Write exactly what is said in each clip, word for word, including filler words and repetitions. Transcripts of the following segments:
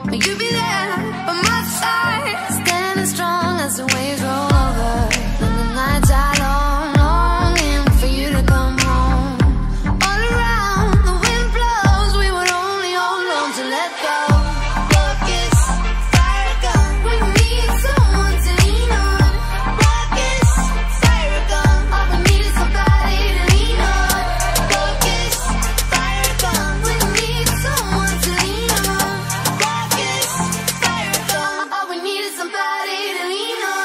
will you be there by my side? Standing strong as the waves roll over, and the nights are long, longing for you to come home. All around, the wind blows, we would only hold on to let go. Focus, fire gun, we need someone to lean on. Focus, fire gun, all we need is somebody to lean on. Focus, fire gun, we need someone to lean on. Focus, fire gun, all we need is somebody to lean on.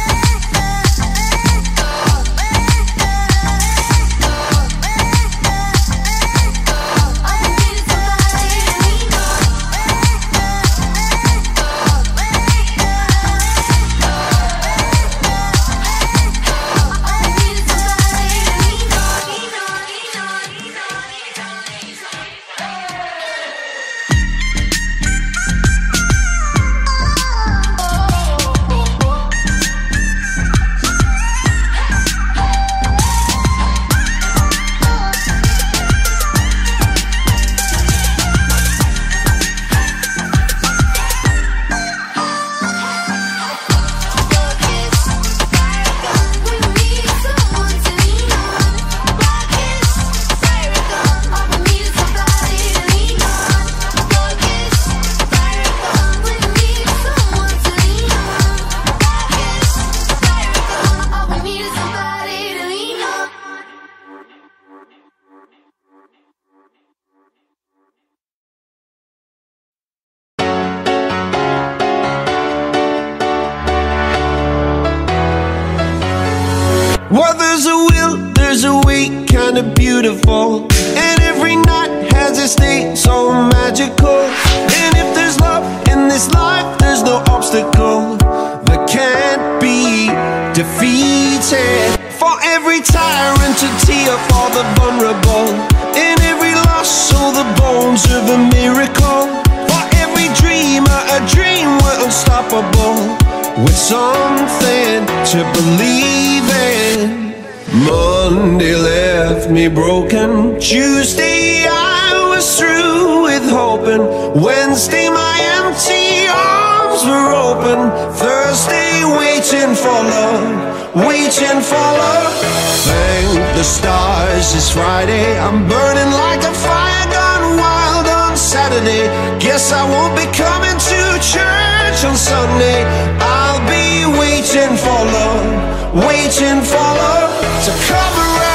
Well, there's a will, there's a way, kinda beautiful, and every night has its day so magical. And if there's love in this life, there's no obstacle that can't be defeated. For every tyrant to tear for the vulnerable, in every loss, all the bones of a miracle. For every dreamer, a dream we're unstoppable, with something to believe in. Monday left me broken, Tuesday I was through with hoping, Wednesday my empty arms were open, Thursday waiting for love, waiting for love. Thank the stars it's Friday, I'm burning like a fire gone wild on Saturday. Guess I won't be coming to church on Sunday. I'll be waiting for love, waiting for love to come around.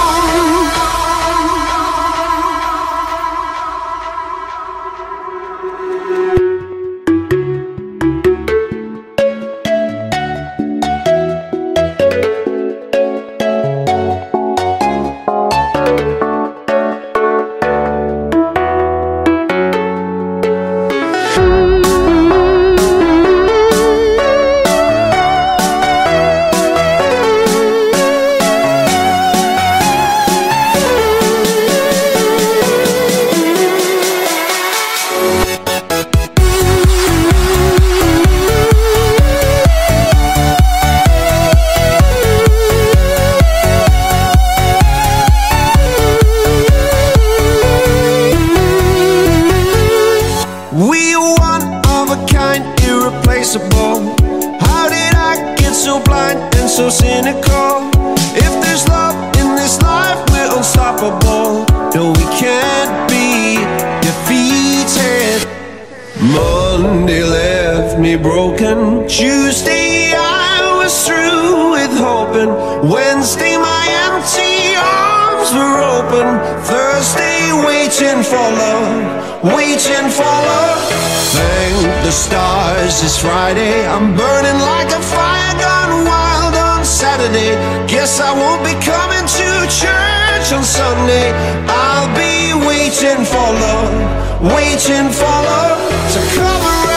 How did I get so blind and so cynical? If there's love in this life, we're unstoppable. No, we can't be defeated. Monday left me broken, Tuesday I was through with hoping, Wednesday my empty arms were open, Thursday waiting for love, waiting for love. Thank the stars it's Friday, I'm burning like a fire gone wild on Saturday. Guess I won't be coming to church on Sunday. I'll be waiting for love, waiting for love to come around.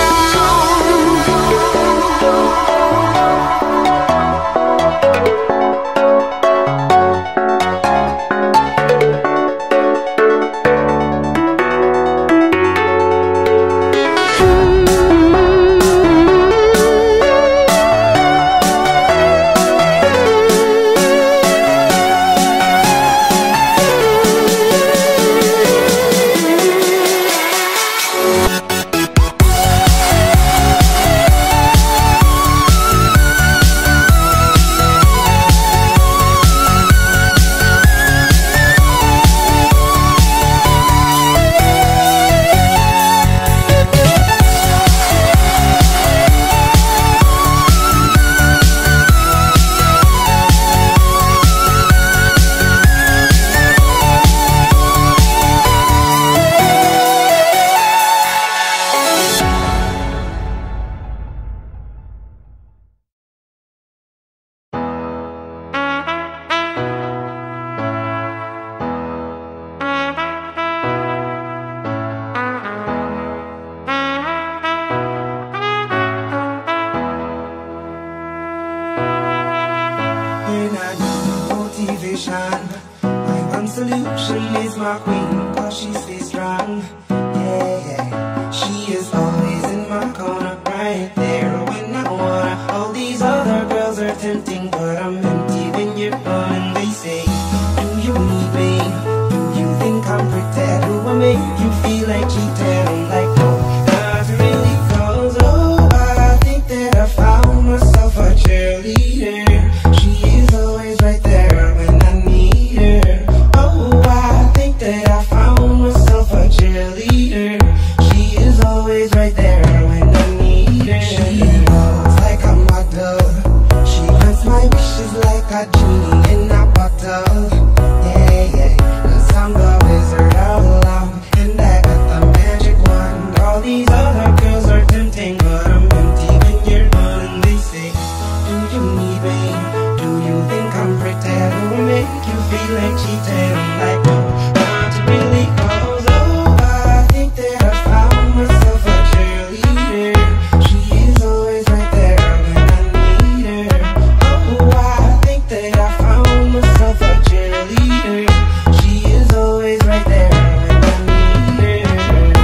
my queen, cause she stays strong. Yeah, yeah. She is always in my corner, right there when I wanna. All these other girls are tempting, but I'm empty when you're gone. And they say, do you need me? Do you think I'm pretend? Do I make you feel like cheating? I'm like, no, not really, cause oh, I think that I found myself a cheerleader. She is always right there when I need her. Oh, I think that I found myself a cheerleader. She is always right there when I need her. She knows like a model. She grants my wishes like a genie in a bottle. Yeah, yeah, cause I'm the wizard of love, and I got the magic wand. All these other girls are tempting, but I'm empty when you're gone. And they say, do you need me? Do you think I'm pretty? Do I make you feel like cheating? I'm like, no, not really, cause oh, I think that I found myself a cheerleader. She is always right there when I need her. Oh, I think that I found myself a cheerleader. She is always right there when I need her.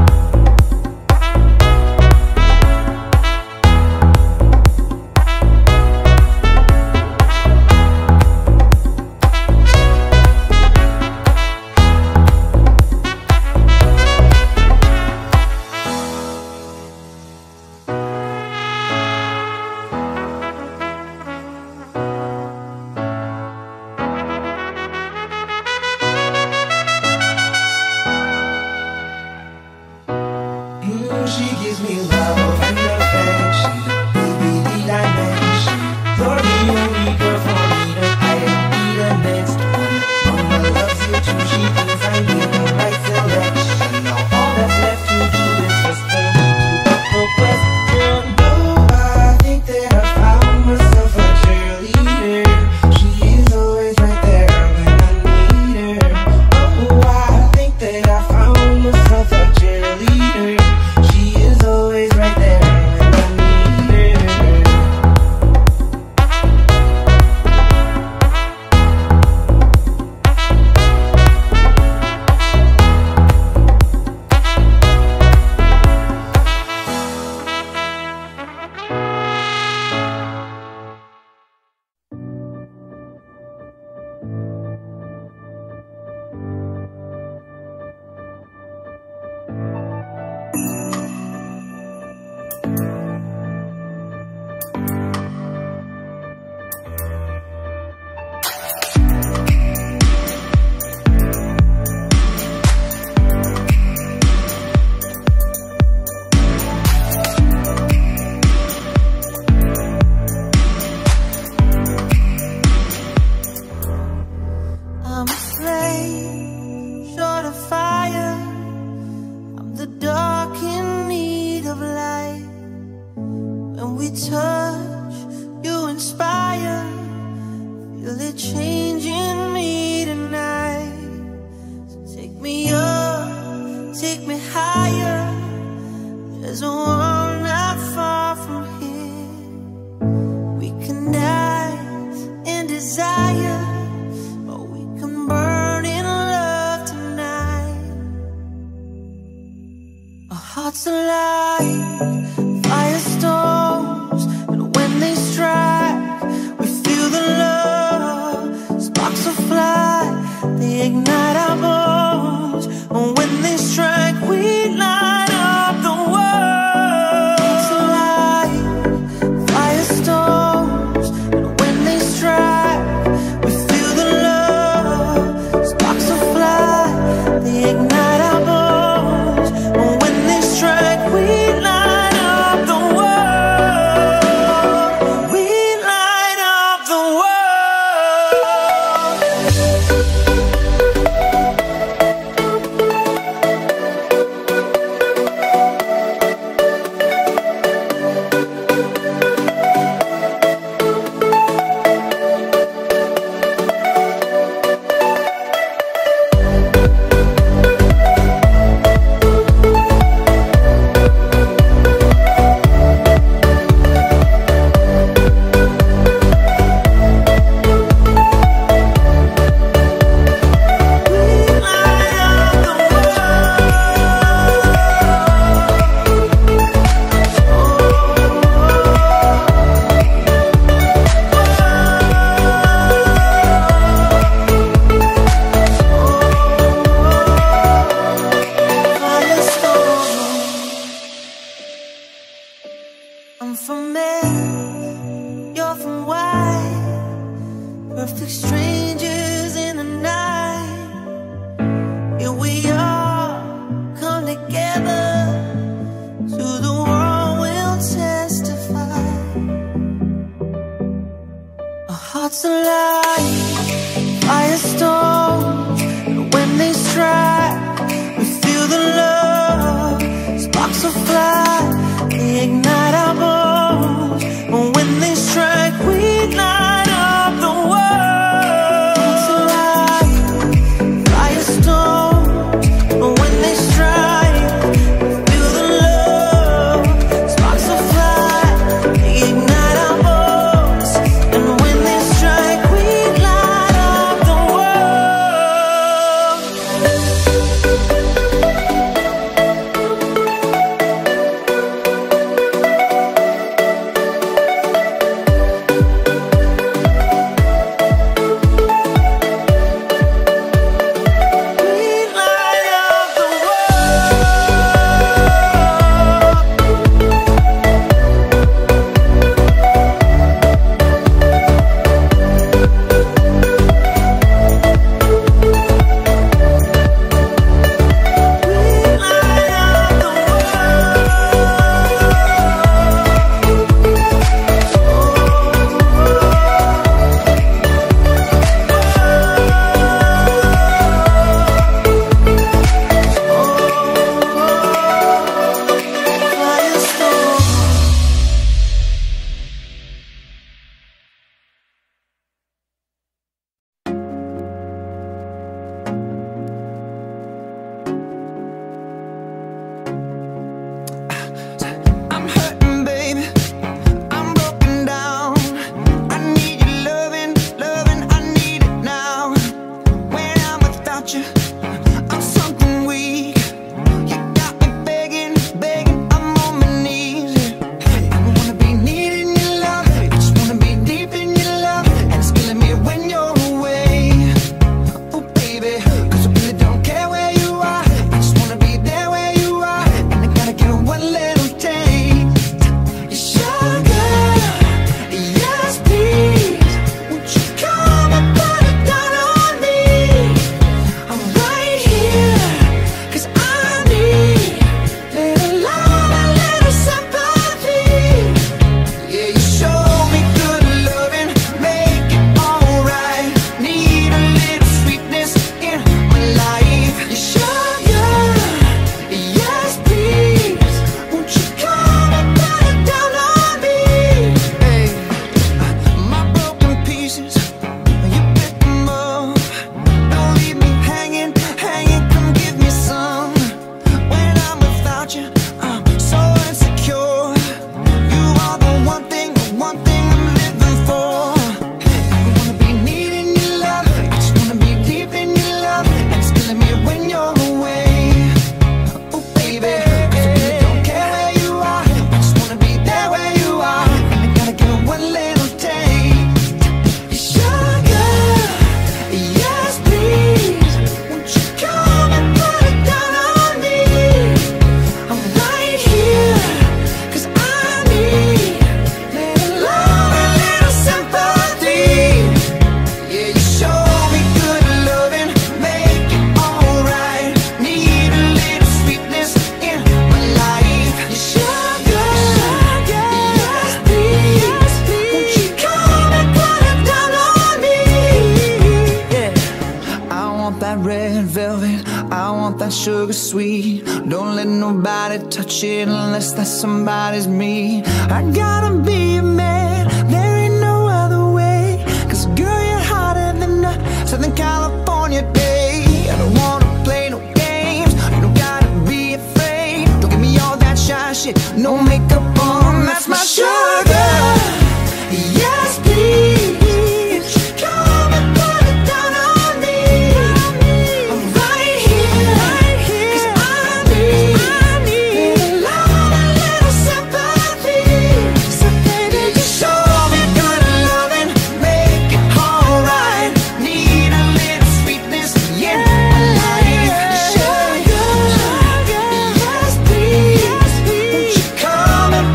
Mm, she gives me love and affection, baby, the dimension. You're the only girl for me to I be the next one. Mama loves you too, she thinks I made the right selection. Now all that's left to do is just for me to put the question. Oh, I think that I found myself a cheerleader. She is always right there when I need her. Oh, I think that I found myself a cheerleader. She is always right there when I need her. I'm a flame, short of fire. I'm the dark in need of light. When we touch, you inspire. Feel it changing me tonight. So take me up, take me higher. There's a world not far from here. We can die in desire, burn in love tonight. Our hearts alive, firestorms, and when they strike, we feel the love. Sparks will fly, they ignite our bones. And when they strike, we light up the world. Hearts alive, firestorms, and when they strike, we feel the love. Sparks will fly, they ignite our bones. And when they strike, we light up the world. I'm from Meth, you're from White. Perfect strangers in the night. Here we are, come together. To the world we'll testify. Our hearts alive, firestorms, and when they strike, we feel the love. Sparks will fly, they ignite our bones. And when they strike, we light up the world. Hearts alive, firestorms, and when they strike, we feel the love. Sparks will fly, they ignite our bones. And when they strike, we light up the world. We light up the I'm hurting, baby. I'm broken down. I need your loving, loving. I need it now. When I'm without you, I'm something weak. You got me begging, begging. I'm on my knees. I wanna be needing your love. I just wanna be deep in your love. And it's killing me when you're away. Oh, baby, 'cause I really don't care where you are. I just wanna be there where you are. And I gotta get one little taste. Sugar, yes please. Won't you come and put it down on me? I'm right here, 'cause I need little love and little sympathy. Yeah, you show me good loving, make it alright. Need a little sweetness in my life. You sugar, yes please. Won't you come and put it down on me? Hey, my broken pieces, you pick them up. Don't leave me hanging, hanging. Come give me some. When I'm without you, I'm so insecure. You are the one thing, the one thing I'm living for. I wanna be needing your love. I just wanna be deep in your love. And it's killing me when you're away. Oh, baby, 'cause I really don't care where you are. I just wanna be there where you are. And I gotta get one little taste. Sugar, yes please. Won't you come and put it down on me? I'm right here, 'cause I need little love and little sympathy. Yeah, you show me good loving, make it alright. Need a little sweetness in my life. You sugar, yes please. Won't you come and put it down on me? Yeah, I want that red velvet, I want that sugar sweet. Don't let nobody touch it unless that somebody's me. I gotta be a man, there ain't no other way. 'Cause girl, you're hotter than a Southern California day. I don't wanna play no games, you don't gotta be afraid. Don't give me all that shy shit, no makeup on, that's my sugar. Yes please. Won't you come and put it down on me? I'm right here, 'cause I need little love and little sympathy. So baby, you show me good loving, make it alright. Need a little sweetness in my life. Sugar, yes please. Won't you come and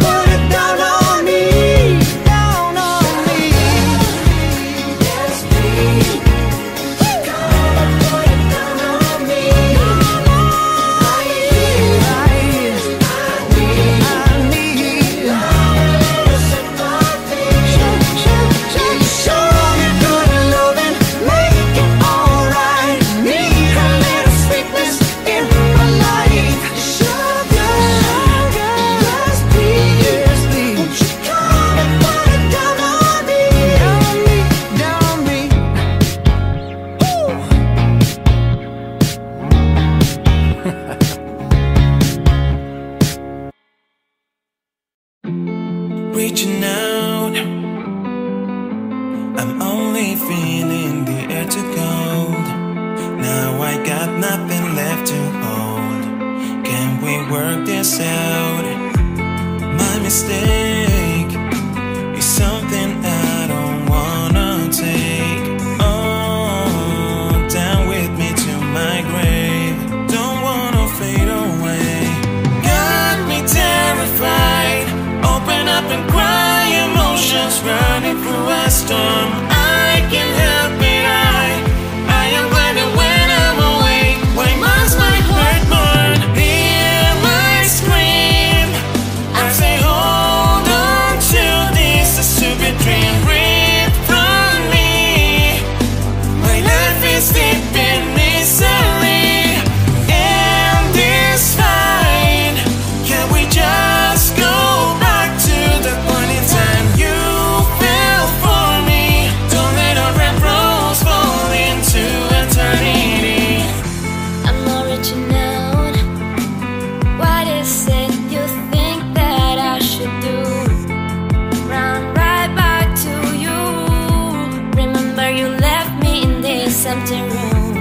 reaching out. I'm only feeling the air to cold. Now I got nothing left to hold. Can we work this out? My mistake is something I don't wanna take. Oh, down with me to my grave. Don't wanna fade away. Got me terrified. Open up and cry, emotions running through a storm. I can't help it, I, I am wondering when I'm awake. Why must my heart burn? Hear my scream. I say hold on to this a stupid dream. Breathe from me. My life is deep in misery, and it's fine. Can we just go back to the point in time you fell for me? Don't let our red rose fall into eternity. I'm not reaching out. What is it you think that I should do? Run right back to you. Remember you left me in this empty room.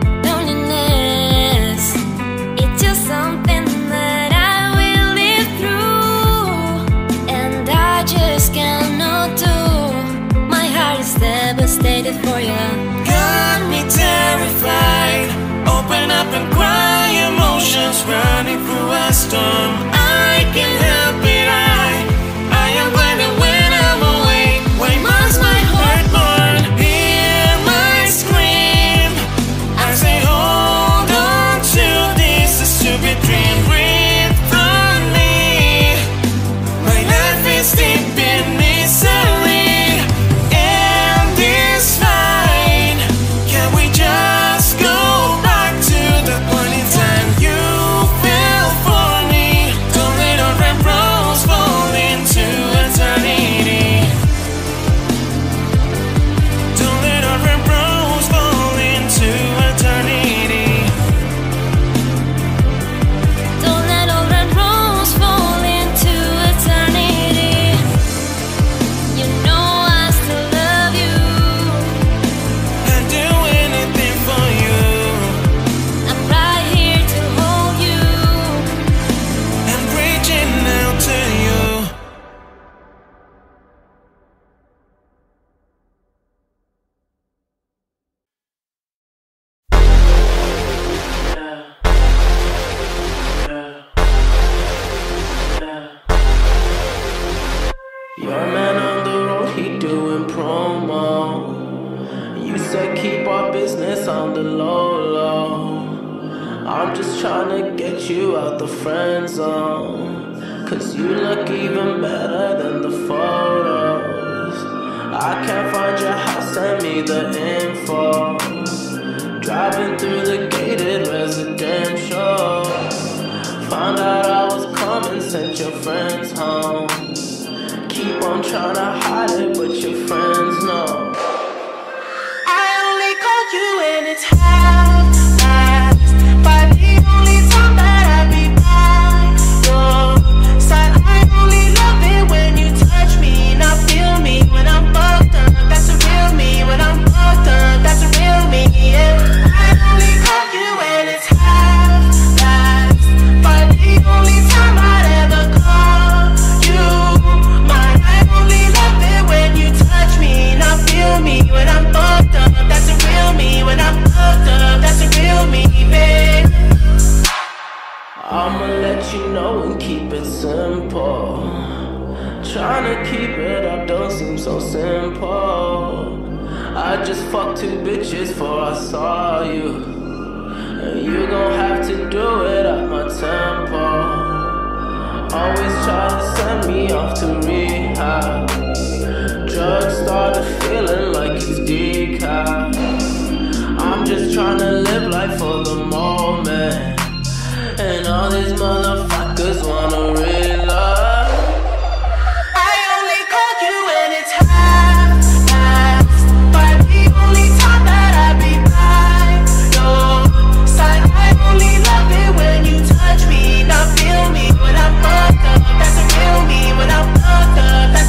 Loneliness, it's just something that I will live through, and I just cannot do. My heart is devastated for you. Got me terrified. Open up and cry, emotions running through a storm. I can't help it, I, I am wondering when I'm awake. Why must my heart burn? Hear my scream. I say hold on to this a stupid dream. Breathe from me. My life is deep in misery, and it's fine. Can we just go back to the point in time you fell for me? Don't let our red rose fall into eternity. Don't let our red rose fall into eternity. Don't let all red rose fall into eternity. You know I still love you. I'd do anything for you. I'm right here to hold you. I'm reaching out to you. Your man on the road, he doing promo. You said keep our business on the low low. I'm just trying to get you out the friend zone, cause you look even better than the photos. I can't find your house, send me the info. Driving through the gated residential. Found out I was coming, sent your friends home. Keep on trying to hide it, but your friends know. I only called you when it's half past, but the only time that I be by your side. I only love it when you touch me, not feel me when I'm fucked up. That's a real me. When I'm fucked up, that's a real me. Yeah. I only call you when it's half past, but the only time I'd ever call you mine. I only love it when you touch me, not feel me when I'm fucked up. That's a real me. When I'm fucked up, that's a real me, babe. I'ma let you know and keep it simple. Trying to keep it up don't seem so simple. I just fucked two bitches before I saw you, and you gon' have to do it at my tempo. Always try to send me off to rehab. Drugs started feeling like it's decaf. I'm just trying to live life for the moment, and all these motherfuckers wanna realize. I only called you when it's half past, but the only time that I be by your side. I only love it when you touch me, not feel me when I'm fucked up. That's a real me. When I'm fucked up, that's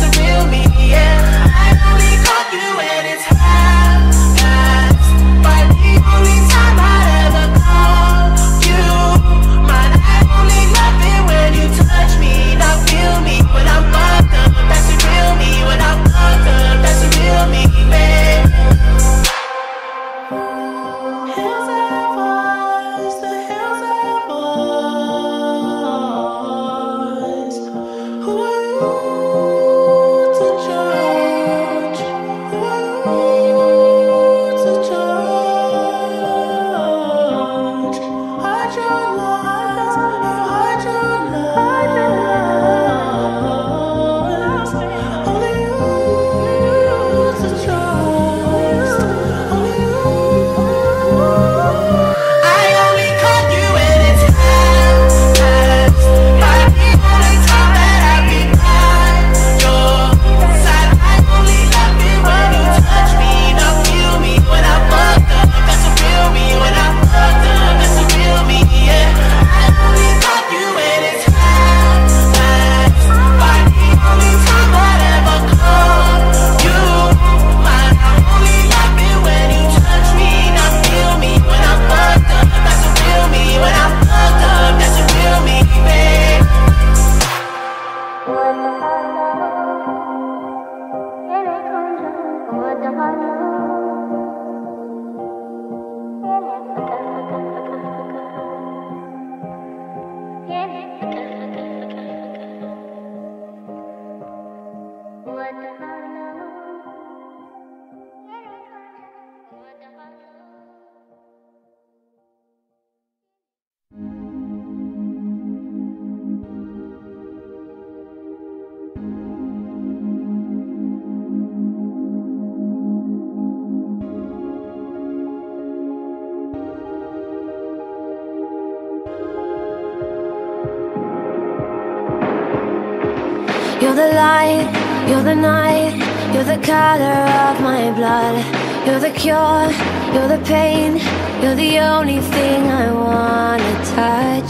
You're the light, you're the night, you're the color of my blood. You're the cure, you're the pain, you're the only thing I wanna touch.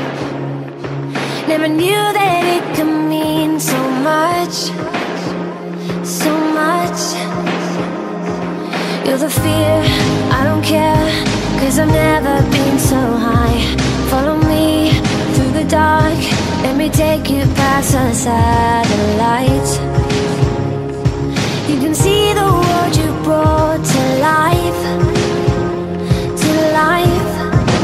Never knew that it could mean so much, so much. You're the fear, I don't care, cause I've never been so high. Follow me through the dark, let me take you past the satellites. You can see the world you brought to life, to life.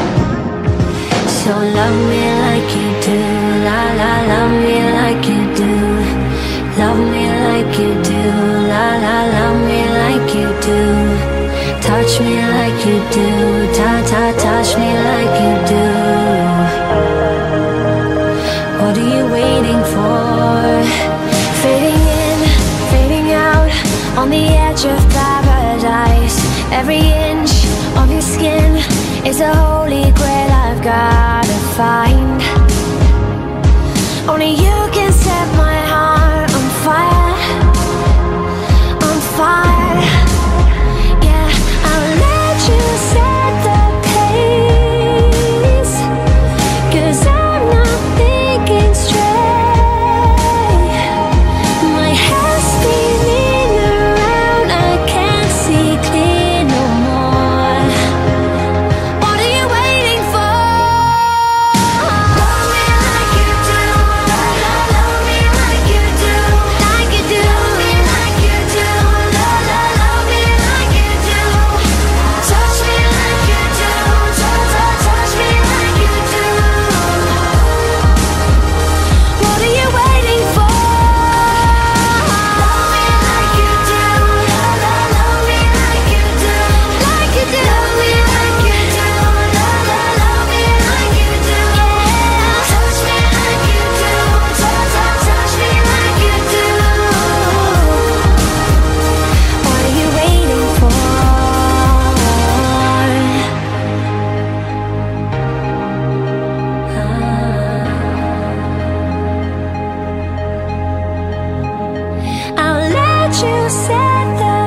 So love me like you do, la la, love me like you do. Love me like you do, la la, love me like you do. Touch me like you do, ta ta, touch me like you do. What are you waiting for? Fading in, fading out, on the edge of paradise. Every inch of your skin is a holy grail I've gotta find. Only you can set my heart on fire, on fire. Yeah, I'll let you set the pace, cause I'm not thinking straight. My head's spinning around, I can't see clear no more. What are you waiting for? Love me like you do, love me like you do, like you do. Love me like you do, love, love, love me like you do. Touch me like you do, touch, touch, touch me like you do. What are you waiting for? Love me like you do, love, love, love me like you do, like you do. Love me like you do, love, love, love me like you do. Yeah, touch me like you do, touch, touch, touch me like you do. What are you waiting for? I'll let you set the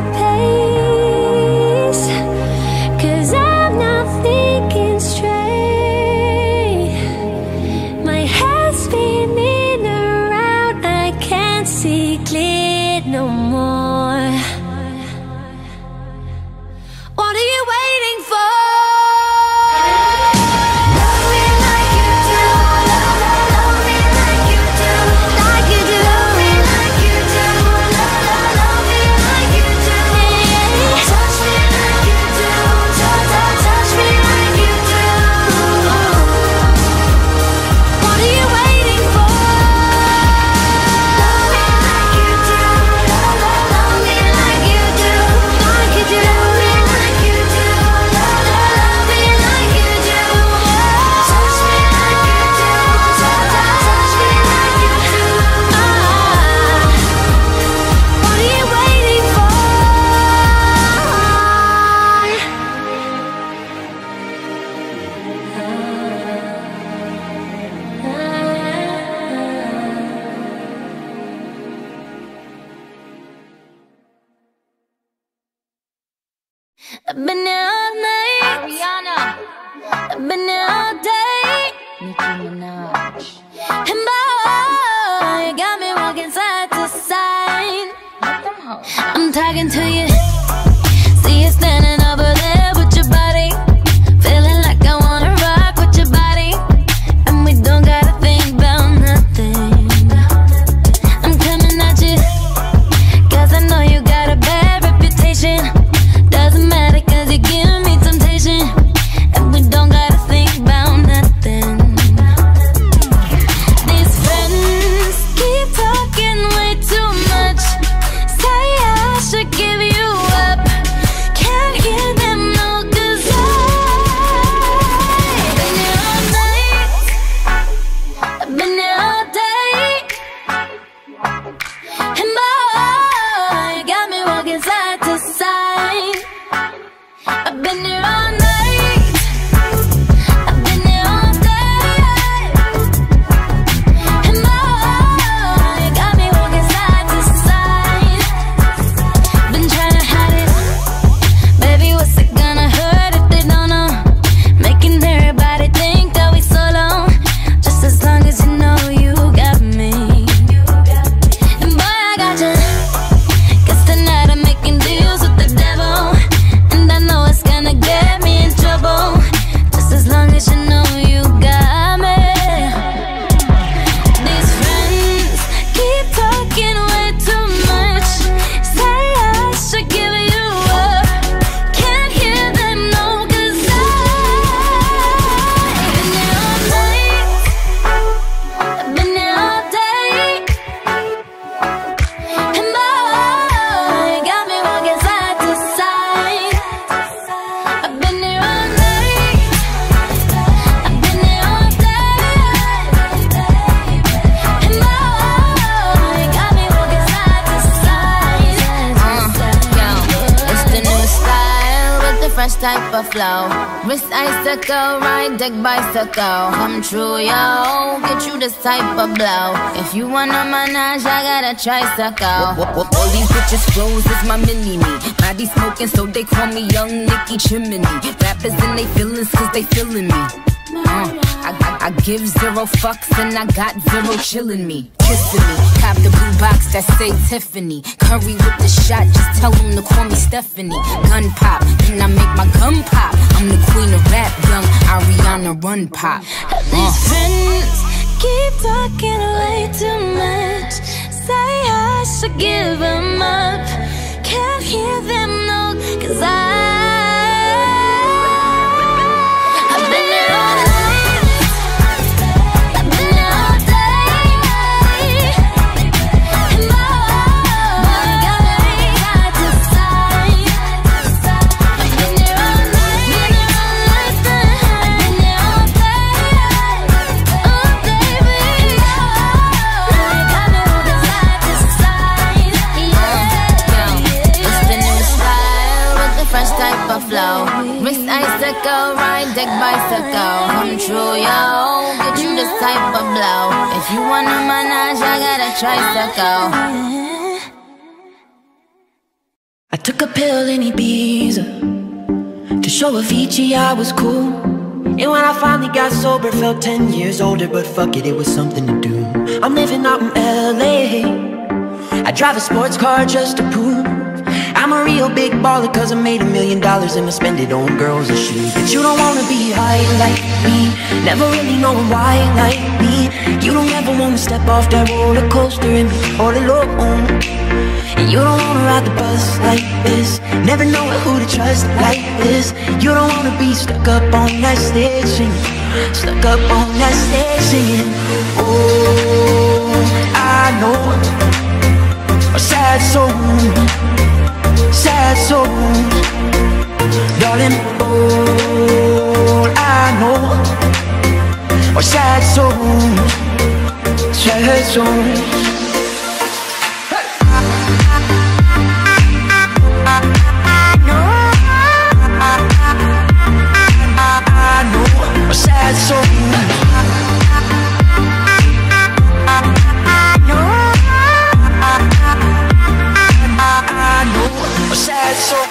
pace, cause I'm not thinking straight. My head's spinning around, I can't see clear no more. What are you waiting for? Love me like you do, love, love, love me like you do, like you do. Love me like you do, love, love, love me like you do. Touch me like you do, touch, touch, touch me like you do. What are you waiting for? Love me like you do, love, love, love me like you do, like you do. Love me like you do, love, love, love me like you do. Touch me like you do, touch, touch, touch me like you do. What are you waiting for? I've been here all night, Ariana. I've been here all day, Nicki Minaj. And boy, you got me walking side to side. I'm talking to you. See you standing over there with your body, feeling like I wanna rock with your body, and we don't gotta think about nothing. I'm coming at you, cause I know you got a bad reputation. Doesn't matter cause you give me temptation, and we don't gotta think about nothing. These friends keep talking way too much. type of flow. Wrist icicle, ride deck bicycle. Come true, yo, get you this type of blow. If you wanna manage, I got a tricycle. All these bitches flows is my mini-me. Body smoking, so they call me Young Nicky Chimney. Rappers in they feelings, cause they feeling me. Uh, I, I, I give zero fucks and I got zero chillin' me, kissing me. Cop the blue box that say Tiffany. Curry with the shot, just tell them to call me Stephanie. Gun pop, then I make my gun pop. I'm the queen of rap, young Ariana Run Pop. uh. These friends keep talking way too much. Say I should give them up. Can't hear them, no, cause I flow. Wrist icicle, ride deck bicycle. Come true, yo, get you this type of blow. If you wanna manage, I got a tricycle. I took a pill in Ibiza to show Avicii I was cool. And when I finally got sober, felt ten years older. But fuck it, it was something to do. I'm living out in L A. I drive a sports car just to prove I'm a real big baller, cause I made a million dollars and I spend it on girls and shoes. But you don't wanna be high like me, never really knowing why like me. You don't ever wanna step off that roller coaster and be all alone. And you don't wanna ride the bus like this, never knowing who to trust like this. You don't wanna be stuck up on that stage singing, stuck up on that stage singing. Oh, I know a sad soul, sad soul, darling. All I know are sad souls, sad souls. Sad soul. I know a sad soul.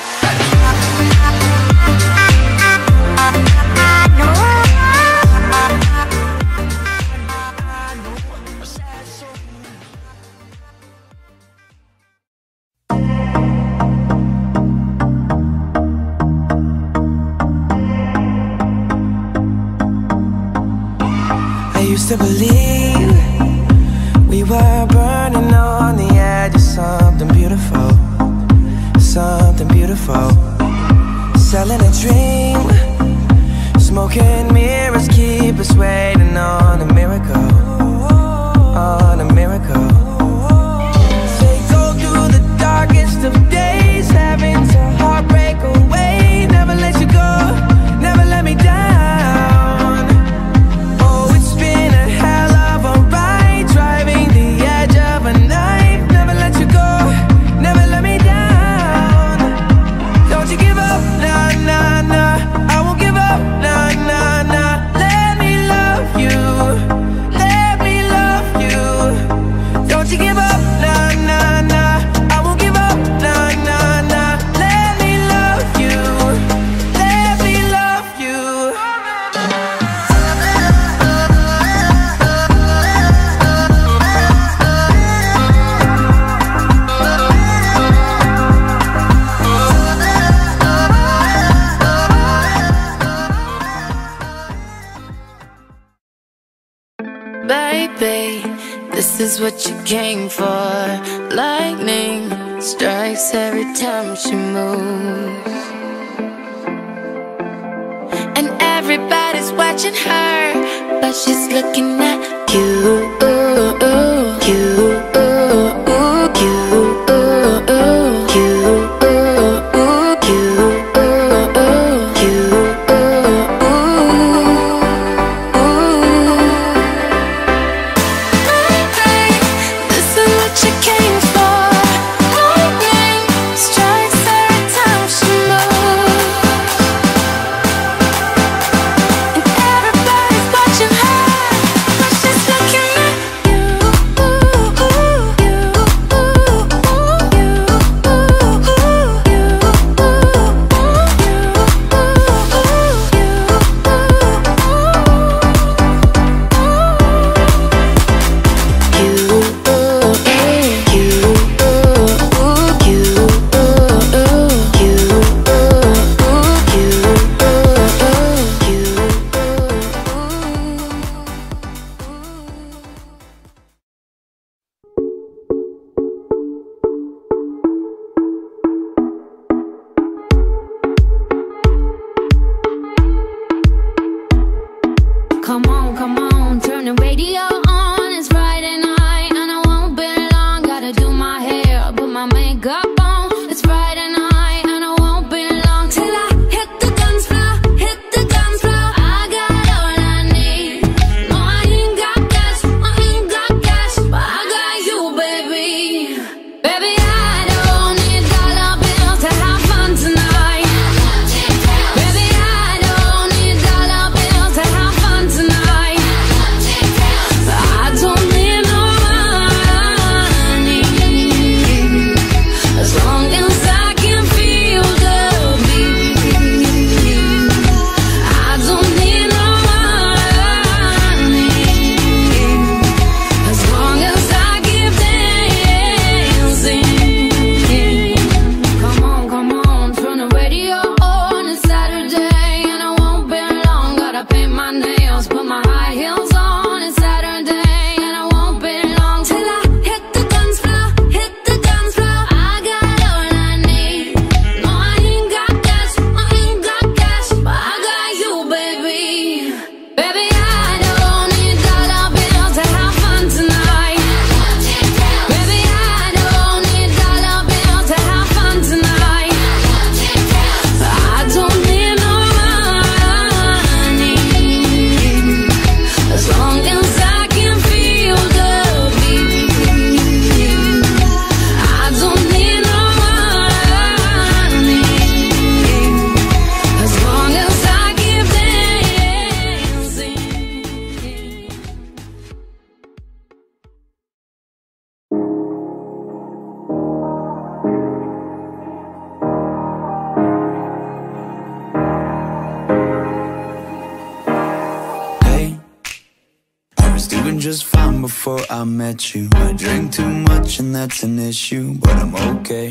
To believe we were burning on the edge of something beautiful, something beautiful. Selling a dream, smoking mirrors keep us waiting on a miracle, on a miracle. They go through the darkest of days, having to heartbreak away. Never let you go, never let me down. This is what you came for. Lightning strikes every time she moves, and everybody's watching her, but she's looking at you, you, you. Strikes every time she moves. Baby, I don't need dollar bills to have fun tonight. Baby, I don't need dollar bills to have fun tonight. I don't need no money, as long as I can feel the beat. I don't need no money, as long as I keep dancing. Come on, come on, turn the radio on. It's Saturday and I won't be long. Gotta paint my nails, put my high heels on. It's Saturday and I won't be long till I hit the dance floor, hit the dance floor. I got all I need. No, I ain't got cash, I ain't got cash, but I got you, baby. Baby, I don't need dollar bills to have fun tonight. Baby, I don't need dollar bills to have fun tonight. I don't need no money, as long as I can feel the beat. I don't need no money, as long as I keep dancing. Hey, I was doing just fine before I met you. I drink too much and that's an issue, but I'm okay.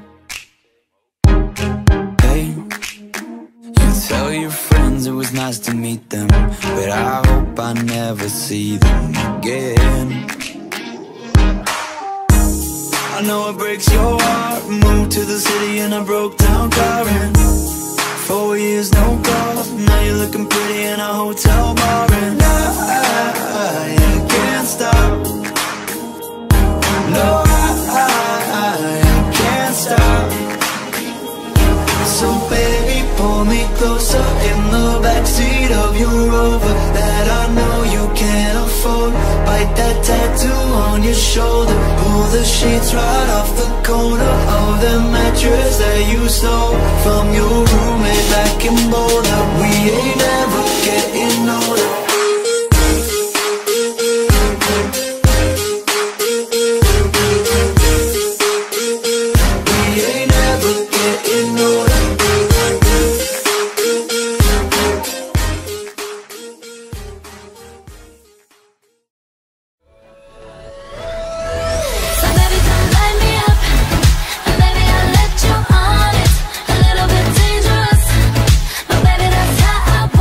Hey, you tell your friends it was nice to meet them, but I hope I never see them again. I know it breaks your heart. Moved to the city and I broke down crying. Four years, no calls. Now you're looking pretty in a hotel bar, and I, I, I can't stop. No, I, I, I can't stop. So baby, pull me closer in the backseat of your Rover that I know you can't afford. Bite that tattoo on your shoulder. Pull the sheets right off the corner of the mattress that you stole from your roommate back in Boulder. We ain't ever getting older. We ain't ever getting older. So baby, come light me up, and baby, I'll let you on it. A little bit dangerous, but baby, that's how I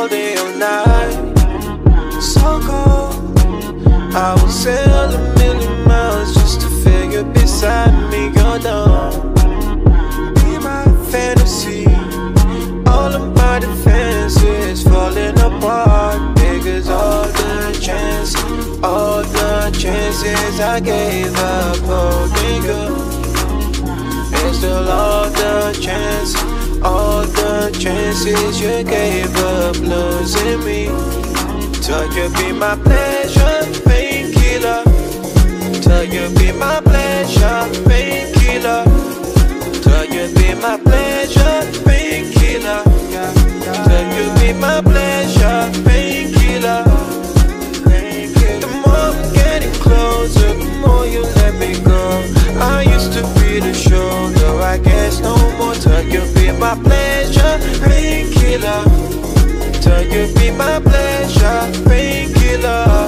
all day, all night. So cold, I will sail a million miles just to feel you beside me. Go down, be my fantasy. All of my defenses falling apart because all the chances, all the chances I gave up holding you. It's still all the chances, all the chances you gave up losing me. Till you be my pleasure, painkiller. Till you be my pleasure, painkiller. Till you be my pleasure, painkiller. Till you be my pleasure, painkiller. The more I'm getting closer, the more you let me go. I used to be the shoulder, I guess no more. Till you be my pleasure, painkiller. Till you be my pleasure, painkiller.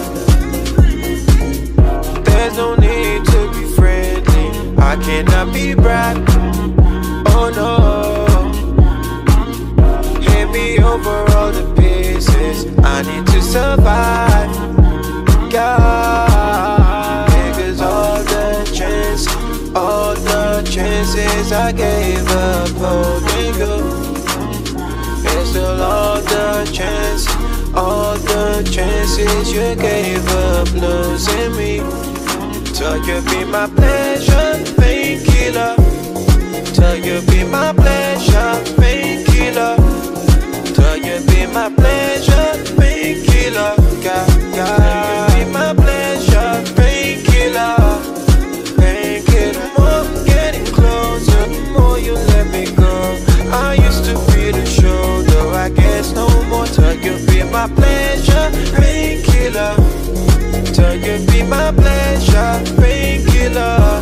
There's no need to be friendly, I cannot be bribed. Oh no, hand me over all the pieces, I need to survive. God, because all the chances, all the chances I gave up holding you. It's still all the chances, all the chances you gave up losing me. Till you be my pleasure, painkiller. Till you be my pleasure, painkiller. Till you be my pleasure, painkiller. God, God. Till you be my pleasure, painkiller. Painkiller. The more I'm getting closer, the more you let me go. I used to be the shoulder, I guess no more. Till you be my pleasure, painkiller. Till you be my pleasure, painkiller.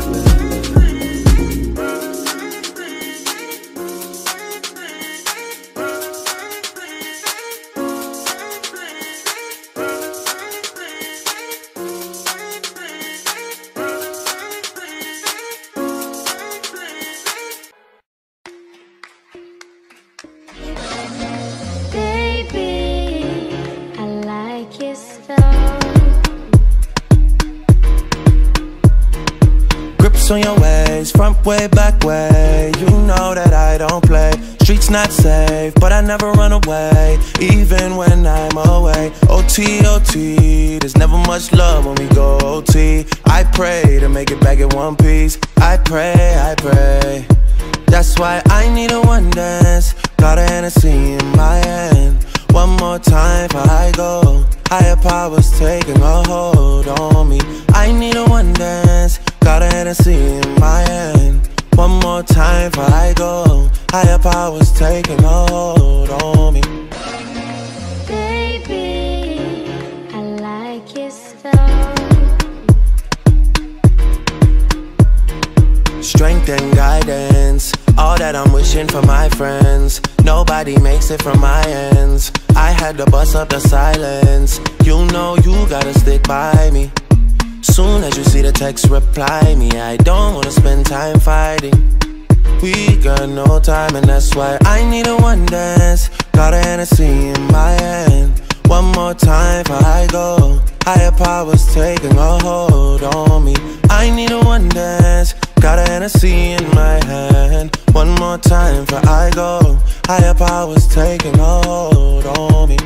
On your ways, front way, back way. You know that I don't play. Streets not safe, but I never run away, even when I'm away. O T, O T, there's never much love when we go O T. I pray to make it back in one piece. I pray, I pray. That's why I need a one dance. Got a Hennessy in my hand. One more time before I go. Higher powers taking a hold on me. I need a one dance. Got a Hennessy in my hand. One more time before I go. Higher powers taking a hold on me. Baby, I like your so. Strength and guidance, all that I'm wishing for my friends. Nobody makes it from my ends. I had to bust up the silence. You know you gotta stick by me. Soon as you see the text, reply me. I don't wanna spend time fighting. We got no time, and that's why I need a one dance. Got a Hennessy in my hand. One more time before I go. Higher powers taking a hold on me. I need a one dance. Got a Hennessy in my hand. One more time before I go. Higher powers taking a hold on me.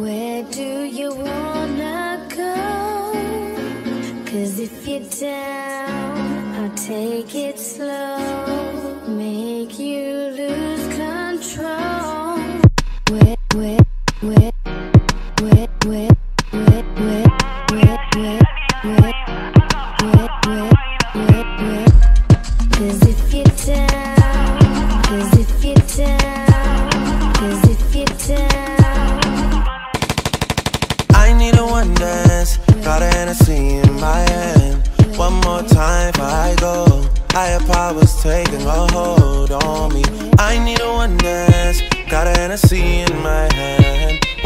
If you're down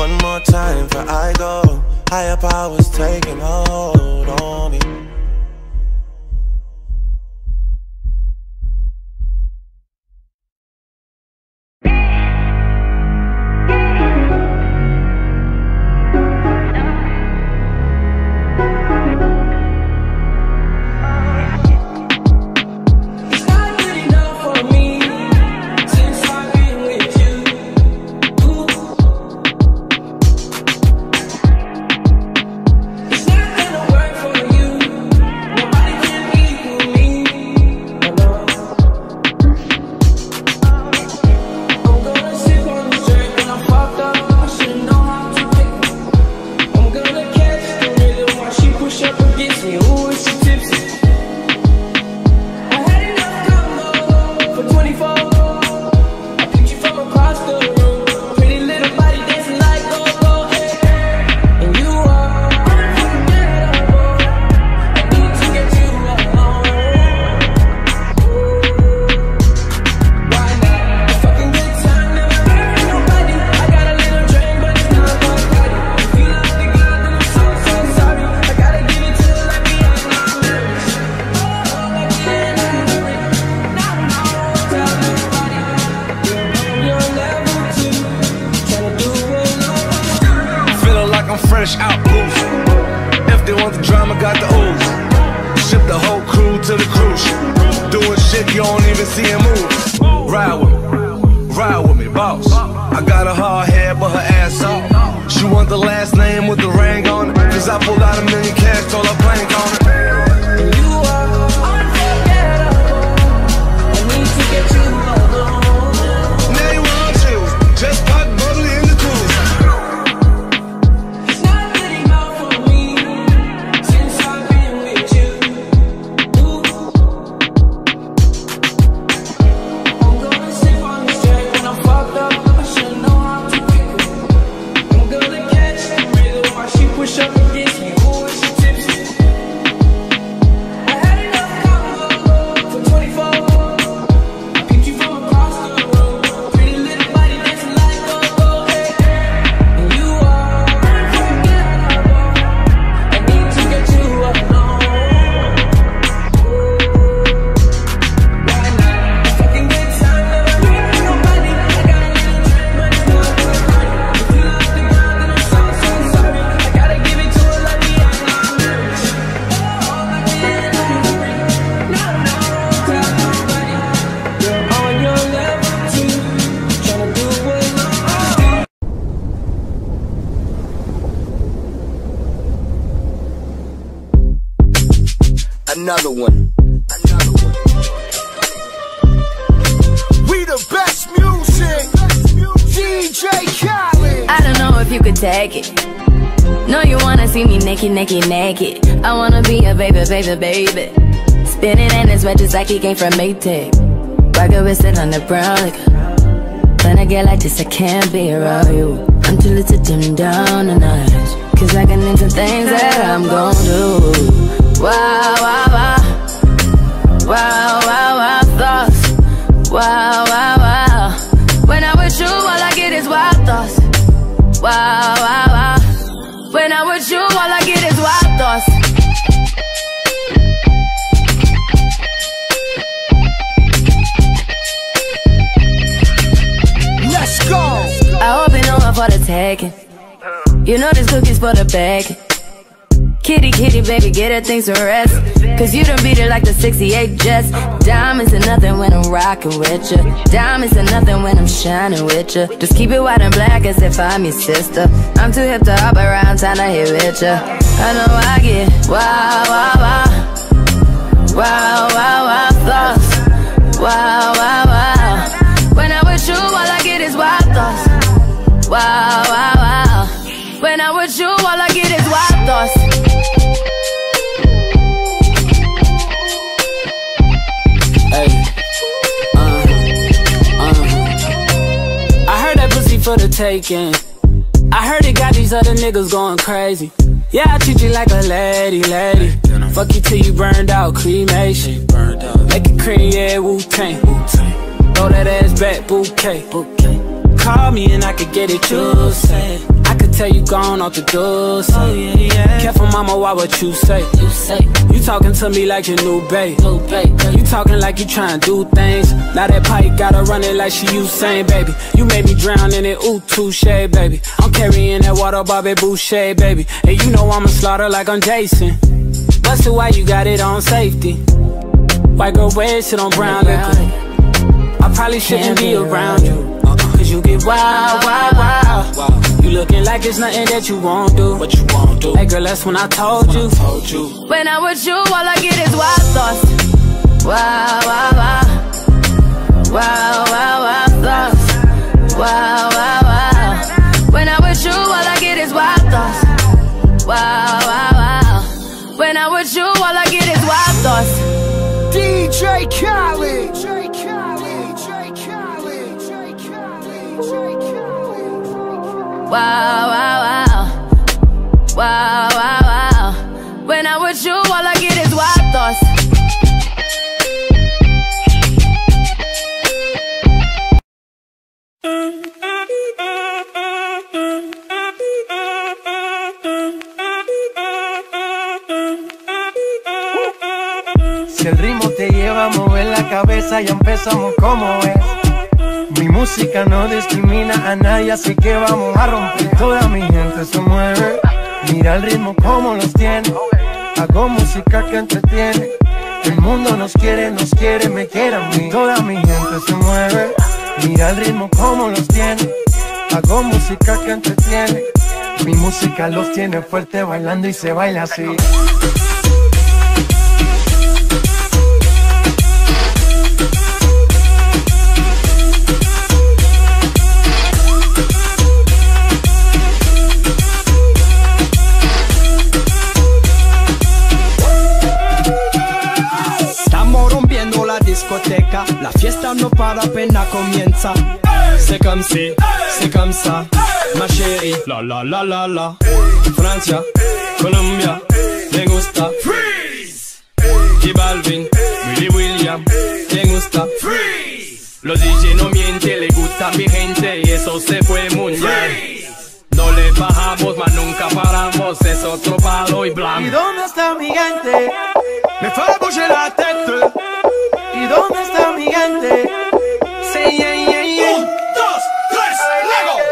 One more time before I go. Higher powers taking hold on me. Fresh out booze. If they want the drama, got the ooze. Ship the whole crew to the cruise. Doing shit you don't even see him move. Ride with me, ride with me, boss. I got a hard head, but her ass off. She want the last name with the ring on it. Cause I pulled out a million cash, told her plank on it. You are unforgettable. I need to get you alone. Now you want you, just pop bubbly in the cruise. Another one. Another one. We the best music. D J Khaled. I don't know if you could take it. No, you wanna see me naked, naked, naked. I wanna be a baby, baby, baby. Spinning in his red just like he came from Maytag. Rocket with it on the brown like. When I get like this, I can't be around you. I'm too little to dim down the night. Cause I can into things that I'm gon' do. Wow, wow, wow. Wow, wow, wow, thoughts. Wow, wow, wow. When I'm with you, all I get is wild thoughts. Wow, wow, wow. When I'm with you, all I get is wild thoughts. Let's go. I hope you know I'm for the taking. You know this cookie's for the bag. Kitty, kitty, baby, get her things to rest. Cause you done beat it like the sixty-eight Jets. Diamonds are nothing when I'm rockin' with ya. Diamonds are nothing when I'm shining with ya. Just keep it white and black as if I'm your sister. I'm too hip to hop around, time to hit with ya. I know I get wow, wow, wow. Wow, wow, wow, thoughts. Wow, wow, wow. When I'm with you, all I get is wild thoughts. Wow, wow, wow. When I'm with you, all I get is wild thoughts. Hey, uh, uh. I heard that pussy for the taking. I heard it got these other niggas going crazy. Yeah, I treat you like a lady, lady. Fuck you till you burned out, cremation. Make it cream, yeah, Wu-Tang. Throw that ass back, bouquet. Call me and I could get it, you say. I could tell you gone off the door. So. Oh, yeah, yeah. Careful, mama, why what you say? You say you talking to me like your new babe. New babe. You talking like you trying to do things. Now that pipe gotta run it like she Usain, baby. You made me drown in it, ooh, touche, baby. I'm carrying that water, Bobby Boucher, baby. And you know I'ma slaughter like I'm Jason. Busted, why you got it on safety? White girl red shit on brown liquor. I probably shouldn't be around you. Cause you get wild, wild, wild. You looking like it's nothing that you won't do. What you won't do. Hey girl, that's when I told you. When I'm with you, all I get is wild thoughts. Wow, wow, wow. Wow, wow, wow thoughts. Wow, wow, wow. When I'm with you, all I get is wild thoughts. Wow, wow, wow. When I'm with you, all I get is wild thoughts. D J Khaled. Wow, wow, wow. Wow, wow, wow. When I'm with you, all I get is wild thoughts. Si el ritmo te lleva a mover la cabeza, ya empezamos como es. Mi música no discrimina a nadie, así que vamos a romper. Toda mi gente se mueve, mira el ritmo como los tiene. Hago música que entretiene. El mundo nos quiere, nos quiere, me quiere a mí. Toda mi gente se mueve, mira el ritmo como los tiene. Hago música que entretiene. Mi música los tiene fuerte bailando y se baila así. La fiesta no para, apenas comienza. C'est comme si, c'est comme ça, ma chérie. La la la la la. Francia, Colombia, me gusta. Freeze. J Balvin, Willy William, me gusta. Freeze. Los D J no mienten, le gusta a mi gente y eso se fue mundial. No le bajamos, mas nunca paramos, es otro palo y blanco. ¿Y dónde está mi gente? Me fue a bouger la tête. ¿Y dónde está mi gente? Sí, yeah, yeah, yeah. Un, dos, tres, luego.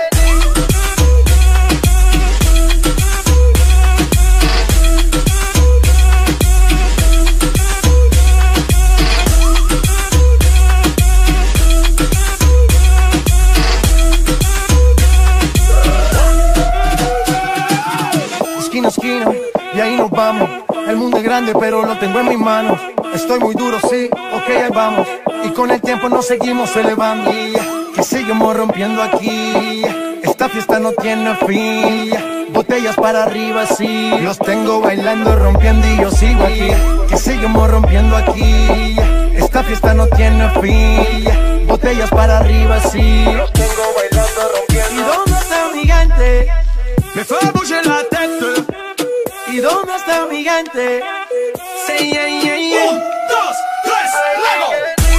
Esquina, esquina, y ahí nos vamos. El mundo es grande, pero lo tengo en mis manos. Estoy muy duro, sí, ok, ahí vamos. Y con el tiempo nos seguimos elevando. Que seguimos rompiendo aquí. Esta fiesta no tiene fin. Botellas para arriba, sí. Los tengo bailando, rompiendo y yo sigo aquí. Que seguimos rompiendo aquí. Esta fiesta no tiene fin. Botellas para arriba, sí. Los tengo bailando, rompiendo. ¿Y dónde está mi gente? Me fue a bouger la tête. ¿Y dónde está mi gente? Sí, yeah, yeah, yeah. Un, dos, tres, luego.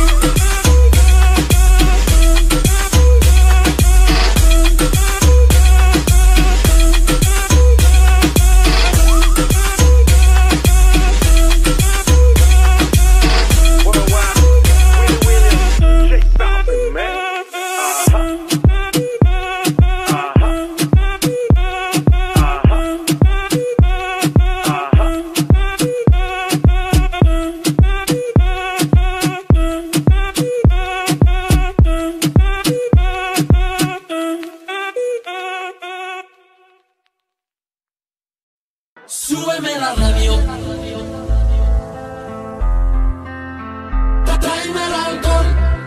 Súbeme la radio. Tráeme el alcohol.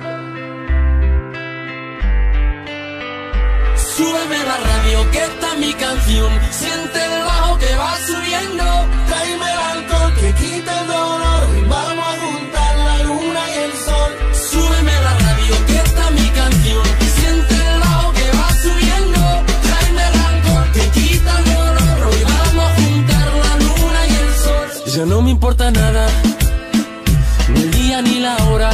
Súbeme la radio, que esta es mi canción. Siente el bajo que va subiendo. Tráeme el alcohol que quita el dolor. Y vamos a juntar la luna y el sol. Súbeme la radio, que esta es mi canción. Siente el bajo que va subiendo. Tráeme el alcohol que quita el dolor. Hoy vamos a juntar la luna y el sol. Ya no me importa nada, ni el día ni la hora.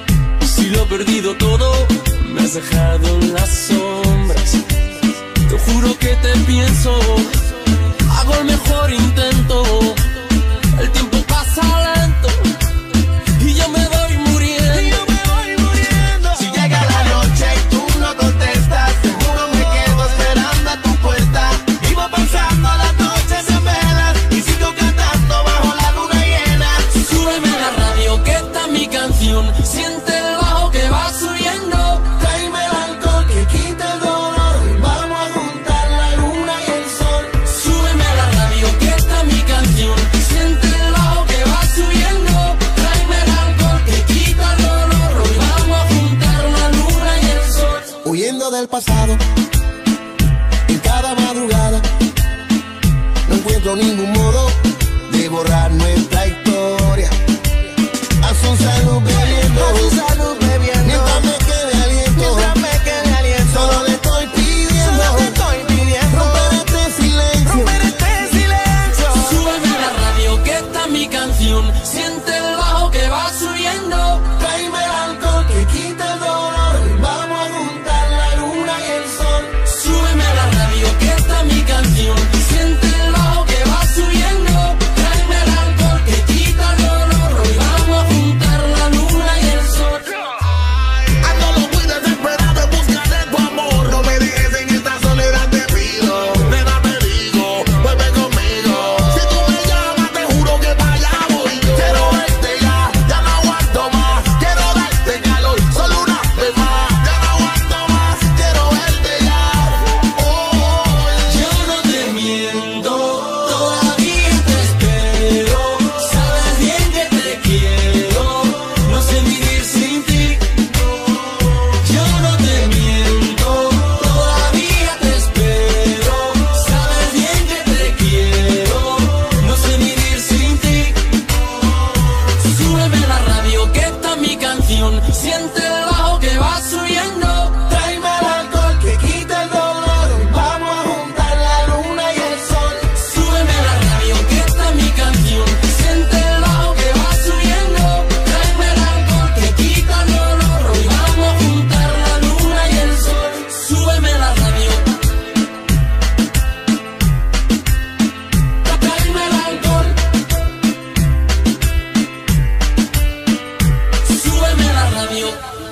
Si lo he perdido todo, me has dejado en las sombras. Te juro juro que te pienso, hago el mejor intento. El tiempo pasa lento y yo me voy muriendo, y yo me voy muriendo. Si llega la noche y tú no contestas, seguro me quedo esperando a tu puerta. Vivo pensando las noches en velas y sigo cantando bajo la luna llena. Súbeme la radio que está mi canción, siente el bajo que va subiendo. Tráeme el alcohol que quita el dolor y vamos a juntar la luna y el sol. Súbeme la radio que está mi canción, siente el bajo que va subiendo. Tráeme el alcohol que quita el dolor, hoy vamos a juntar la luna y el sol. Huyendo del pasado, en cada madrugada, no encuentro ningún modo de borrar nuestra historia. A su salud bebiendo, a su salud bebiendo, mientras me quede aliento, mientras me quede aliento. Solo le estoy pidiendo, solo le estoy pidiendo, romper este silencio, romper este silencio. Súbeme la radio que está mi canción, siente el bajo que va subiendo. Tráeme el alcohol que quita el dolor y vamos a juntar la luna y el sol. Súbeme la radio que está mi canción, siente el bajo que va subiendo. Tráeme el alcohol que quita el dolor, hoy vamos a juntar la luna y el sol. Ando loco y desesperado en busca de tu amor. No me dejes en esta soledad, te pido. Nena, te digo, vuelve conmigo. Si tú me llamas, te juro que para allá voy yo. Quiero verte ya, ya no aguanto más. Quiero darte calor, solo una vez más. Ya no aguanto más, quiero verte ya. Oh, Yo no te miento, todavía te espero. Sabes bien que te quiero, no sé vivir sin ti. Yo no te miento, todavía te espero. Sabes bien que te quiero, no sé vivir sin ti. Súbeme la radio que está mi canción, siente el bajo que va subiendo. tráeme el alcohol que quita el dolor y vamos a juntar la luna y el sol. Súbeme la radio que está mi canción, siente el bajo que va subiendo. Tráeme el alcohol que quita el dolor, hoy vamos a juntar la luna y el sol. Súbeme la radio. Tráeme el alcohol. Súbeme la radio.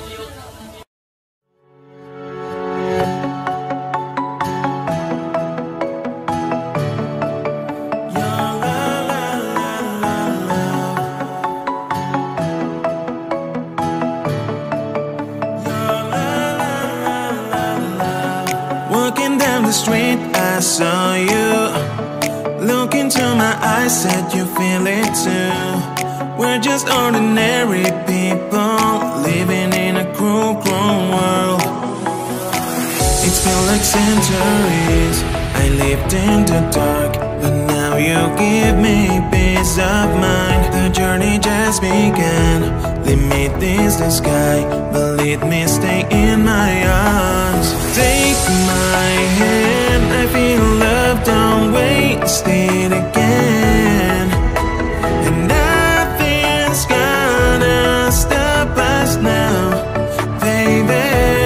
Walking down the street, I saw you. Look into my eyes, said you feel it too. We're just ordinary people living in a cruel, cruel world. It's been like centuries I lived in the dark, but now you give me peace of mind. The journey just began. Limit is the sky, but let me stay in my arms. Take my hand, I feel love, don't waste it again. And nothing's gonna stop us now, baby.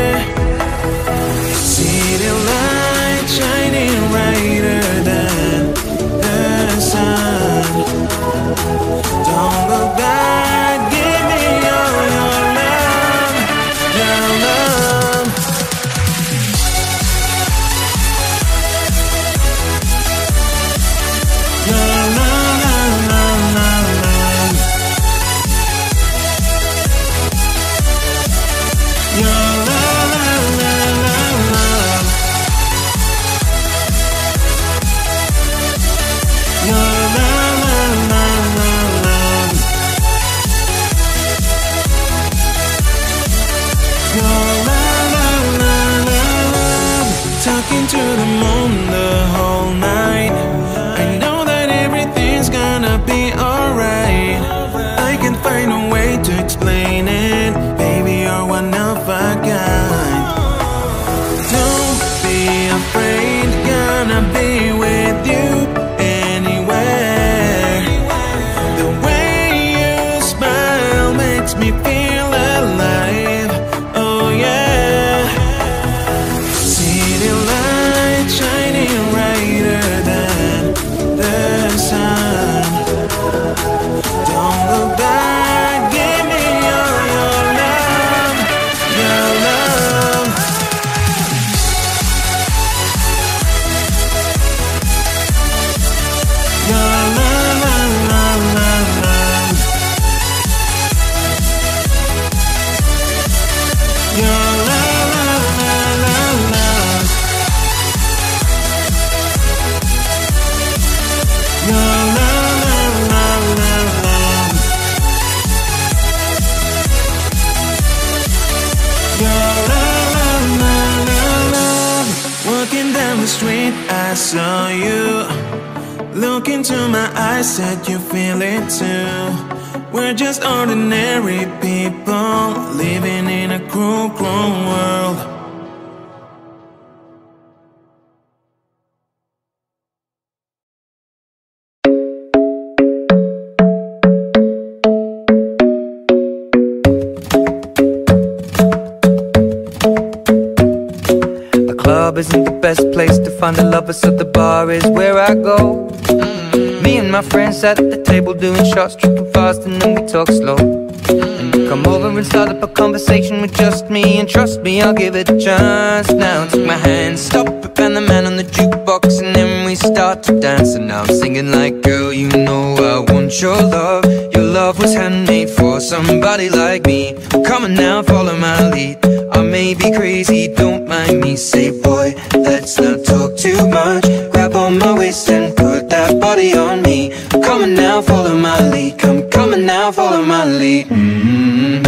See the light shining brighter than the sun. Don't look back, give me all your love, your love. Your love, love, love, love, love. Your love, love, love, love, love. Your love, love, love, love, love. Your love, love, love, love, love. Talking to the moon the whole night. I know that everything's gonna be alright. I can find a way to explain it. Baby, you're one of a kind. Don't be afraid, gonna be with you anywhere. The way you smile makes me feel alive. Oh yeah. See the light shine down the street, I saw you. Look into my eyes, said you feel it too. We're just ordinary people living in a cruel, cruel world. The club isn't the best place to find a lover, so the bar is where I go. Me and my friends sat at the table doing shots, tripping fast, and then we talk slow. And you come over and start up a conversation with just me, and trust me, I'll give it a chance. Now take my hand, stop it, and the man on the jukebox, and then we start to dance. And now I'm singing like, girl, you know I want your love. Your love was handmade for somebody like me. Come on now, follow my lead. I may be crazy, don't mind me. Say, boy, let's not talk too much. Grab on my waist and put that body on me. Come on now, follow my lead. Come, come on now, follow my lead. mm-hmm.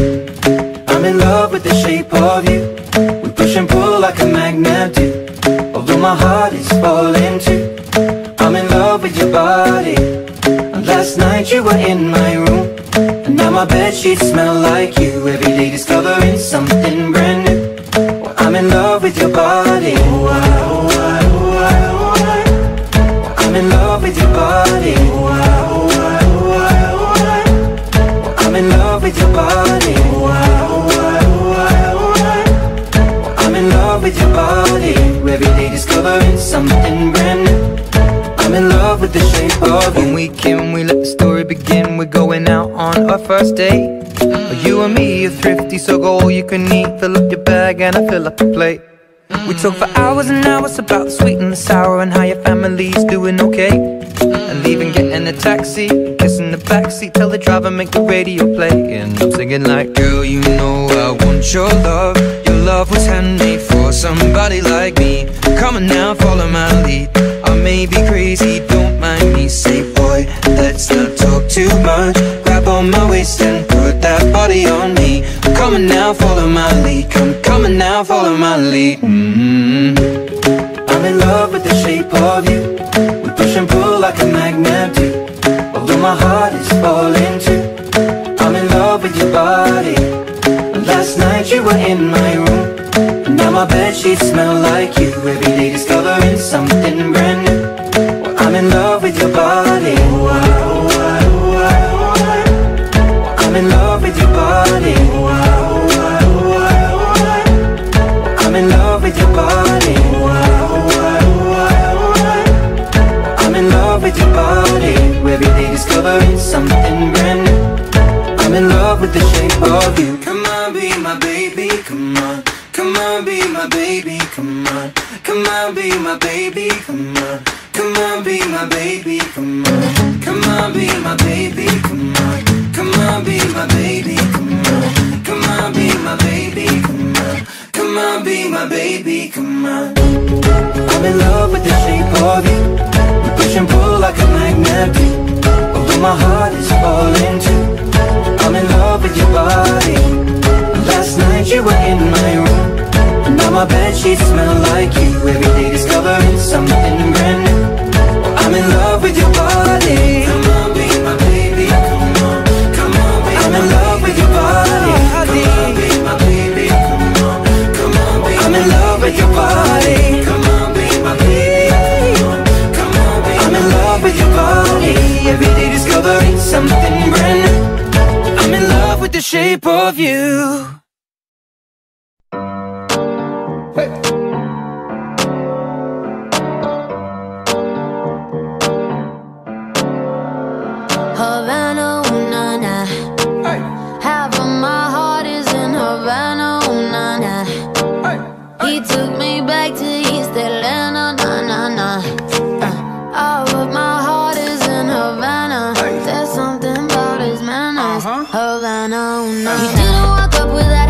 I'm in love with the shape of you. We push and pull like a magnet do. Although my heart is falling too, I'm in love with your body. And last night you were in my room, and now my bedsheets smell like you. Every day discovering something brand new. Well, I'm in love with your body. Oh, I, oh, I, oh, I, oh, I. Well, I'm in love with your body. Oh, I, oh, I, oh, I, oh, I. Well, I'm in love with your body. Oh, I, oh, I, oh, I, oh, I. Well, I'm in love with your body. Every day discovering something brand new. I'm in love with the shape of you. When we came, we let the story begin. We're going out on our first date. You and me are thrifty, so go all you can eat. Fill up your bag and I fill up the plate. We talk for hours and hours about the sweet and the sour, and how your family's doing okay. And leaving, getting a taxi, kissing the backseat, tell the driver make the radio play. And I'm singing like, girl, you know I want your love. Your love was handmade for somebody like me. Come on now, follow my lead. I may be crazy, don't mind me. Say, boy, let's not talk too much. Grab on my waist and put that body on me. Come on now, follow my lead. Come, come on now, follow my lead. mm-hmm. I'm in love with the shape of you. We push and pull like a magnet do. Although my heart is falling too, I'm in love with your body. Last night you were in my room, and now my bedsheets smell like you. Every day discovering something brand new. Well, I'm in love with your body. Oh, I, oh, I, oh, I, oh, I. Well, I'm in love with your body. Oh, I, oh, I, oh, I, oh, I. Well, I'm in love with your body. Oh, I, oh, I, oh, I, oh, I. Well, I'm in love with your body. Every day discovering something brand new. I'm in love with the shape of you. Come on, be my baby, come on. Come on, be my baby, come on. Come on, be my baby, come on. Come on, be my baby, come on. Come on, be my baby, come on. Come on, be my baby, come on. Come on, be my baby, come on. Come on, be my baby, come on. I'm in love with the shape of you. We push and pull like a magnet do. Although my heart is falling too, I'm in love with your body. Last night you were in my room, and now my bedsheets smell like you. Every day discovering something brand new. I'm in love with your body. Come on, be my baby, come on. Come on, be I'm in love with your body. Come on, be my baby, come on. Come on, be I'm in love with your body. Come on, be my baby, come on. Come on, be I'm in love with your body. Every day discovering something brand new. I'm in love with the shape of you. Hey. Havana, ooh, na, na. Hey. Half of my heart is in Havana, ooh, na, na. Hey. He took me back to East Atlanta, na, na, na. Uh, all of my heart is in Havana. Hey. There's something about his manners. Uh-huh. Havana, ooh, na, na. He didn't walk up with that.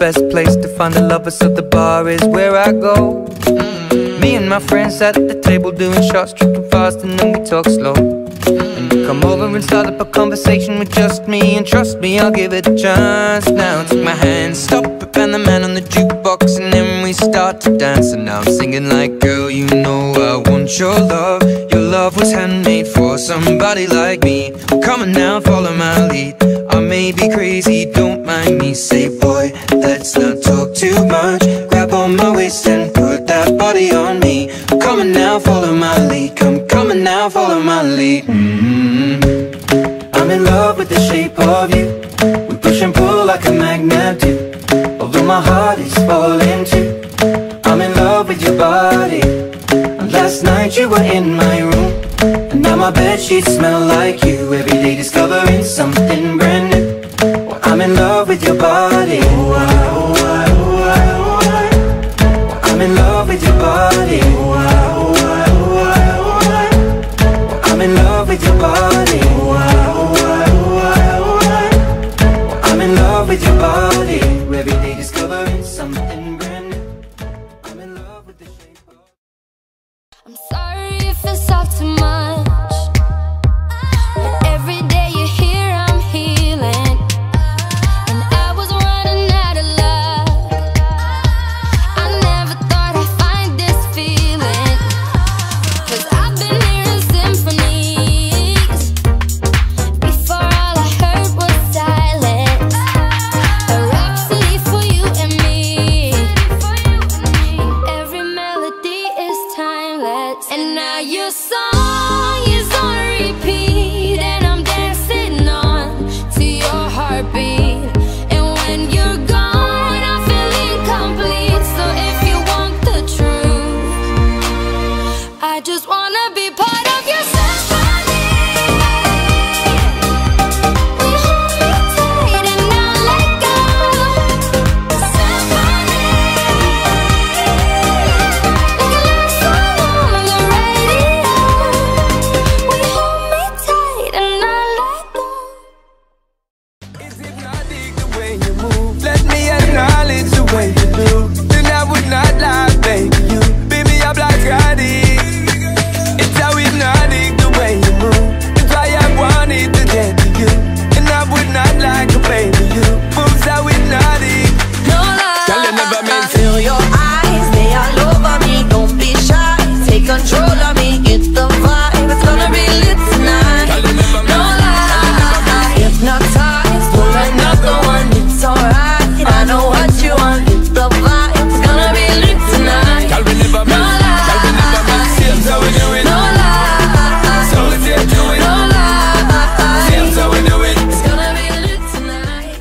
best place to find a lover, so the bar is where I go. Me and my friends at the table doing shots, tripping fast, and then we talk slow. And you come over and start up a conversation with just me, and trust me, I'll give it a chance. Now take my hand, stop it, and the man on the jukebox, and then we start to dance. And now I'm singing like, girl, you know I want your love. Your love was handmade for somebody like me. Come on now, follow my lead. I may be crazy, don't mind me. Say, boy, let's not talk too much. Grab on my waist and put that body on me. Come on now, follow my lead. Come, come on now, follow my lead. Mm-hmm. I'm in love with the shape of you. We push and pull like a magnet do. Although my heart is falling too, I'm in love with your body. And last night you were in my room, and now my bedsheets smell like you. Every day discovering something brand new. Well, I'm in love with your body. Oh, I, oh, I, oh, I, oh, I. Well, I'm in love with your body. Oh, I, oh, I, oh, I, oh, I. Well, I'm in love with your body. Oh, I, oh, I, oh, I, oh, I. Well, I'm in love with your body. Every day discovering something brand new. I'm in love with the shape of... I'm sorry if it's all too much, but every day you're here I'm healing, and I was running out of luck. I never thought I'd find this feeling, 'cause I've been hearing symphonies. Before all I heard was silence, a rhapsody for you and me, and every melody is timeless. And now your song is on repeat, and I'm dancing on to your heartbeat. And when you're gone, I feel incomplete. So if you want the truth, I just wanna be part of your symphony. We hold me tight and not let go. Symphony, like a love song on the radio. We hold me tight and not let go. It's hypnotic the way you move. Let me acknowledge the way you do. Then I would not lie, baby. You beat me up like addict. It's how hypnotic the way you move. That's why I wanted to get to you. And I would not lie, baby. You moves how hypnotic. No lie. Girl, you never meant to. Feel your eyes, they all over me. Don't be shy, take control of me. Get the vibe, it's gonna be lit tonight. Girl, you never No meant lie, hypnotized, pull another one. It's alright, I know what you want. Get the vibe, it's gonna be lit tonight. Girl, we never No meant. Girl, we never meant. Same how we do it. No lie, So we say do it. no lie. Same how we do it. It's gonna be lit tonight.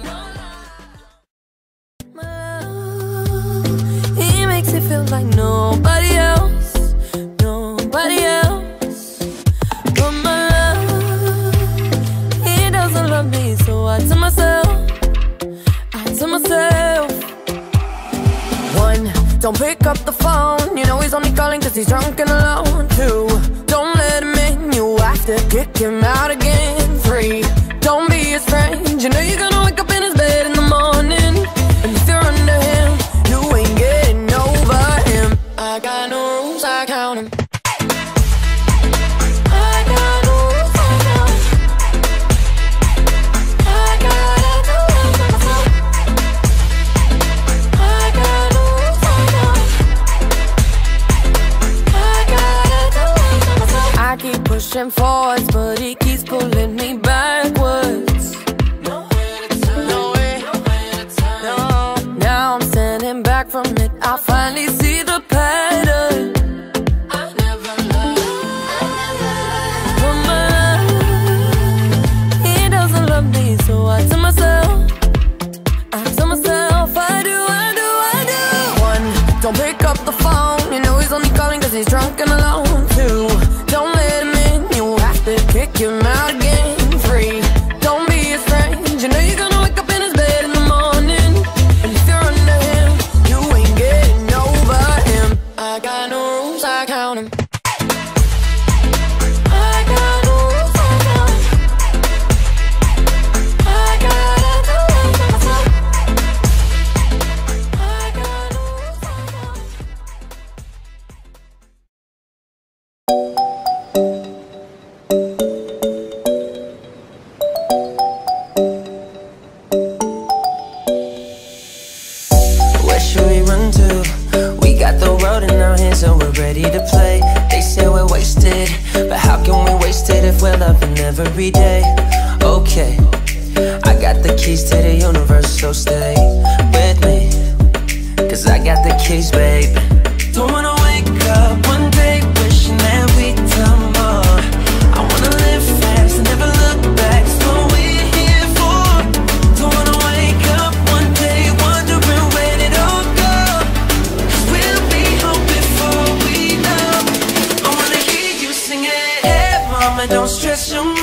My love, he makes it feel like nobody else, nobody else. But my love, he doesn't love me, so I tell myself, I tell myself. One, don't pick up the phone, you know he's only calling 'cause he's drunk and alone. Two, don't let him in, you have to kick him out again. Three, don't be his friend, you know you're gonna wake up in his bed in the morning. And if you're under him, you ain't getting over him. I got no rules, I count him. I got no rules, I count him. I gotta do it myself. I got no rules, I count him. I gotta do it myself. I keep pushing forwards, but he keeps pulling me backwards. No way, no. Now I'm standing back from it. I finally see the pattern. I never loved, I never loved. But my love, he doesn't love me, so I tell myself, I tell myself, I do, I do, I do. One, don't pick up the phone, you know he's only calling 'cause he's drunk and alone. Two, don't let him in, you have to kick him out again. Three, don't be his friend, you know you're gonna wake up in his bed in the morning. And if you're under him, you ain't getting over him. I got no rules, I count him. I got no rules, I count him. I gotta do it myself. ready to play. They say we're wasted, but how can we waste it if we're loving every day? Okay, I got the keys to the universe, so stay with me, cause I got the keys, babe. Don't wanna wake up one day wishing that we'd done more. I wanna live fast and never look back, that's what we're here for. Don't wanna wake up one day wondering where it all go, cause we'll be home before we know. I wanna hear you singing, hey mama, don't stress your mind.